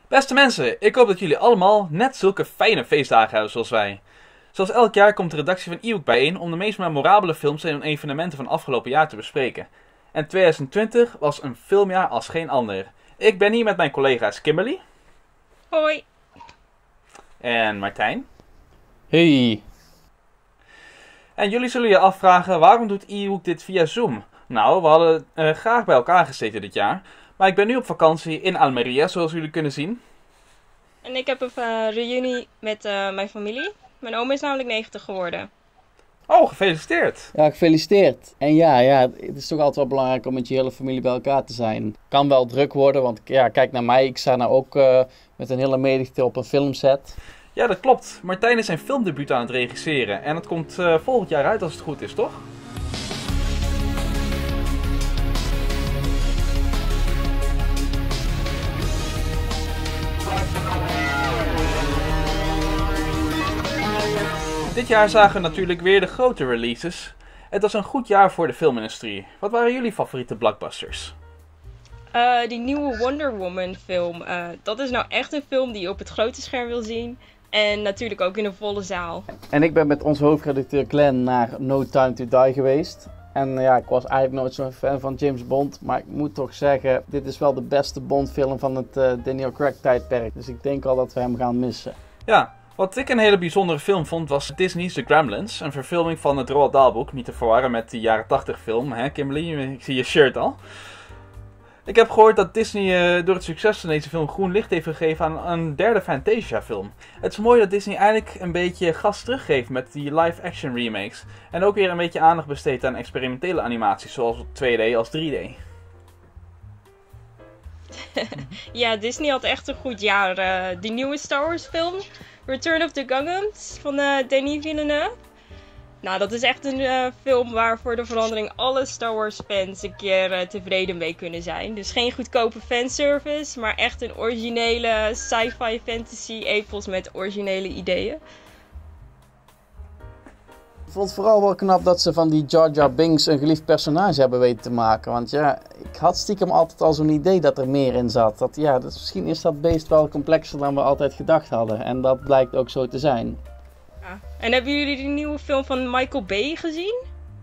Beste mensen, ik hoop dat jullie allemaal net zulke fijne feestdagen hebben zoals wij. Zoals elk jaar komt de redactie van e-book bijeen om de meest memorabele films en evenementen van afgelopen jaar te bespreken. En 2020 was een filmjaar als geen ander. Ik ben hier met mijn collega's Kimberly. Hoi. En Martijn. Hey. En jullie zullen je afvragen, waarom doet e-book dit via Zoom? Nou, we hadden graag bij elkaar gezeten dit jaar. Maar ik ben nu op vakantie in Almeria, zoals jullie kunnen zien. En ik heb een reunie met mijn familie. Mijn oom is namelijk 90 geworden. Oh, gefeliciteerd. Ja, gefeliciteerd. En ja, het is toch altijd wel belangrijk om met je hele familie bij elkaar te zijn. Kan wel druk worden, want ja, kijk naar mij. Ik sta nou ook met een hele menigte op een filmset. Ja, dat klopt. Martijn is zijn filmdebuut aan het regisseren. En het komt volgend jaar uit als het goed is, toch? Dit jaar zagen we natuurlijk weer de grote releases. Het was een goed jaar voor de filmindustrie. Wat waren jullie favoriete blockbusters? Die nieuwe Wonder Woman film. Dat is nou echt een film die je op het grote scherm wil zien. En natuurlijk ook in een volle zaal. En ik ben met onze hoofdredacteur Glenn naar No Time to Die geweest. En ja, ik was eigenlijk nooit zo'n fan van James Bond. Maar ik moet toch zeggen, dit is wel de beste Bond-film van het Daniel Craig-tijdperk. Dus ik denk al dat we hem gaan missen. Ja, wat ik een hele bijzondere film vond was Disney's The Gremlins. Een verfilming van het Roald Dahl-boek. Niet te verwarren met die jaren 80 film, hè Kimberly? Ik zie je shirt al. Ik heb gehoord dat Disney door het succes van deze film groen licht heeft gegeven aan een derde Fantasia film. Het is mooi dat Disney eigenlijk een beetje gas teruggeeft met die live-action remakes. En ook weer een beetje aandacht besteedt aan experimentele animaties, zoals 2D als 3D. Ja, Disney had echt een goed jaar. Die nieuwe Star Wars film, Return of the Gungans, van Denis Villeneuve. Nou, dat is echt een film waar voor de verandering alle Star Wars fans een keer tevreden mee kunnen zijn. Dus geen goedkope fanservice, maar echt een originele sci-fi fantasy epos met originele ideeën. Ik vond het vooral wel knap dat ze van die Jar Jar Binks een geliefd personage hebben weten te maken. Want ja, ik had stiekem altijd al zo'n idee dat er meer in zat. Misschien is dat beest wel complexer dan we altijd gedacht hadden. En dat blijkt ook zo te zijn. Ja. En hebben jullie die nieuwe film van Michael Bay gezien?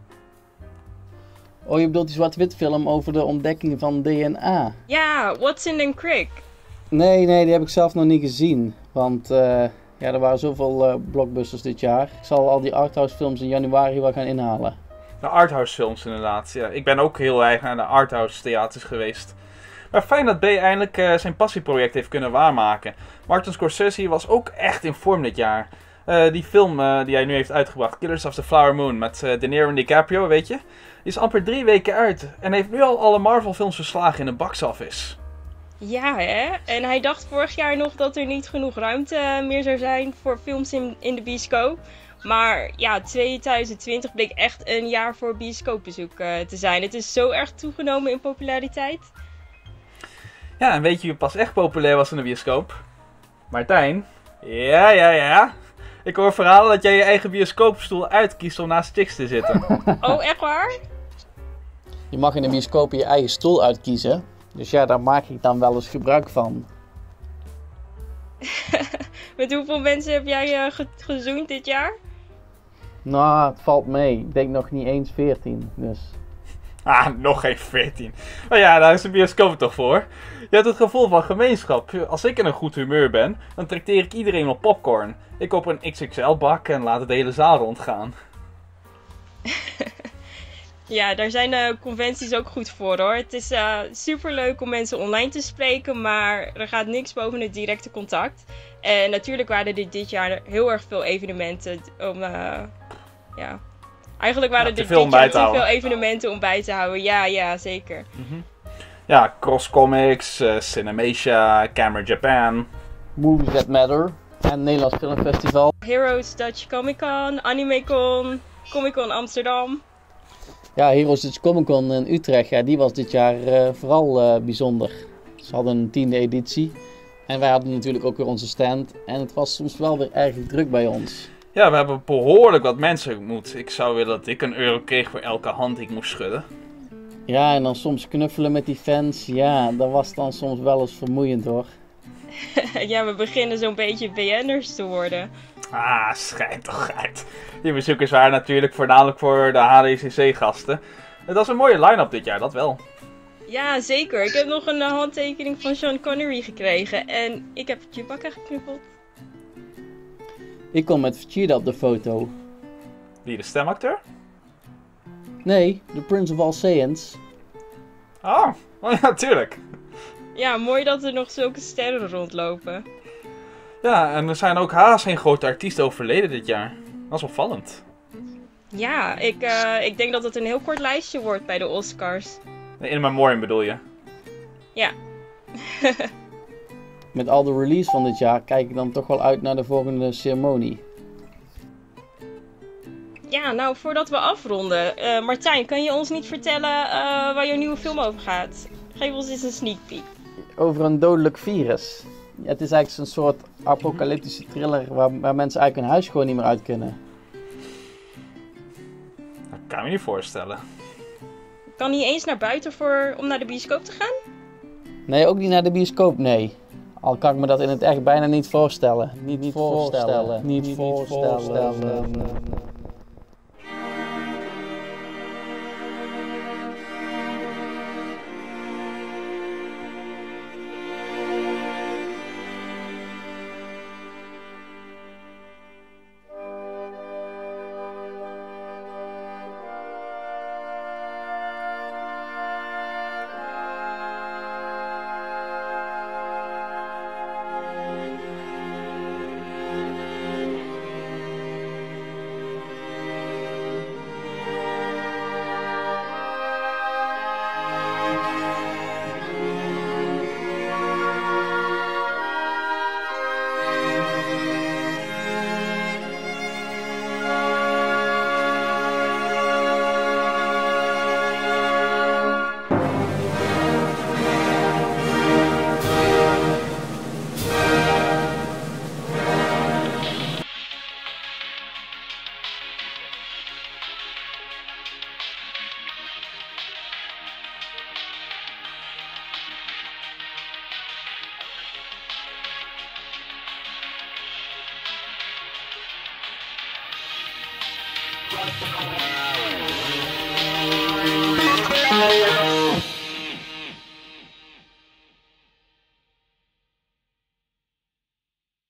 Oh, je bedoelt die zwart-wit film over de ontdekking van DNA? Ja, Watson and Crick. Nee, die heb ik zelf nog niet gezien. Want er waren zoveel blockbusters dit jaar. Ik zal al die arthouse films in januari wel gaan inhalen. De arthouse films inderdaad. Ja, ik ben ook heel erg naar de arthouse theaters geweest. Maar fijn dat B eindelijk zijn passieproject heeft kunnen waarmaken. Martin Scorsese was ook echt in vorm dit jaar. Die film die hij nu heeft uitgebracht, Killers of the Flower Moon, met De Niro en DiCaprio, weet je. Die is amper 3 weken uit en heeft nu al alle Marvel films verslagen in de box office. Ja, hè? En hij dacht vorig jaar nog dat er niet genoeg ruimte meer zou zijn voor films in de bioscoop. Maar ja, 2020 bleek echt een jaar voor bioscoopbezoek te zijn. Het is zo erg toegenomen in populariteit. Ja, en weet je wie pas echt populair was in de bioscoop? Martijn. Ja. Ik hoor verhalen dat jij je eigen bioscoopstoel uitkiest om naast Chicks te zitten. Oh, echt waar? Je mag in de bioscoop je eigen stoel uitkiezen. Dus ja, daar maak ik dan wel eens gebruik van. Met hoeveel mensen heb jij gezoend dit jaar? Nou, het valt mee. Ik denk nog niet eens 14, dus... Ah, nog geen 14. Maar ja, daar is de bioscoop toch voor. Je hebt het gevoel van gemeenschap. Als ik in een goed humeur ben, dan trakteer ik iedereen op popcorn. Ik koop een XXL-bak en laat de hele zaal rondgaan. Ja, daar zijn conventies ook goed voor hoor. Het is super leuk om mensen online te spreken, maar er gaat niks boven het directe contact. En natuurlijk waren er dit jaar heel erg veel evenementen om... Eigenlijk waren er dit jaar te veel evenementen om bij te houden. Ja, zeker. Mm-hmm. Ja, Cross Comics, Cinemasia, Camera Japan. Movies That Matter. En Nederlands Filmfestival. Heroes Dutch Comic Con, Animecon, Comic Con Amsterdam. Ja, Heroes Dutch Comic Con in Utrecht, ja, die was dit jaar vooral bijzonder. Ze hadden een 10e editie. En wij hadden natuurlijk ook weer onze stand. En het was soms wel weer erg druk bij ons. Ja, we hebben behoorlijk wat mensen ontmoet. Ik zou willen dat ik €1 kreeg voor elke hand die ik moest schudden. Ja, en dan soms knuffelen met die fans. Ja, dat was dan soms wel eens vermoeiend hoor. Ja, we beginnen zo'n beetje BN'ers te worden. Ah, schijnt toch uit. Die bezoekers waren natuurlijk voornamelijk voor de HDCC-gasten. Het was een mooie line-up dit jaar, dat wel. Ja, zeker. Ik heb nog een handtekening van Sean Connery gekregen. En ik heb Chewbacca geknuffeld. Ik kom met Vegeta op de foto. Wie, de stemacteur? Nee, de Prince of All Saiyans. Oh ja, tuurlijk. Ja, mooi dat er nog zulke sterren rondlopen. Ja, en er zijn ook haast geen grote artiesten overleden dit jaar. Dat is opvallend. Ja, ik denk dat het een heel kort lijstje wordt bij de Oscars. In memoriam bedoel je? Ja. Met al de release van dit jaar kijk ik dan toch wel uit naar de volgende ceremonie. Ja, nou, voordat we afronden. Martijn, kan je ons niet vertellen waar jouw nieuwe film over gaat? Geef ons eens een sneak peek. Over een dodelijk virus. Ja, het is eigenlijk zo'n soort apocalyptische thriller waar mensen eigenlijk hun huis gewoon niet meer uit kunnen. Dat kan ik me niet voorstellen. Ik kan niet eens naar buiten om naar de bioscoop te gaan? Nee, ook niet naar de bioscoop, nee. Al kan ik me dat in het echt bijna niet voorstellen. Niet voorstellen. Niet voorstellen.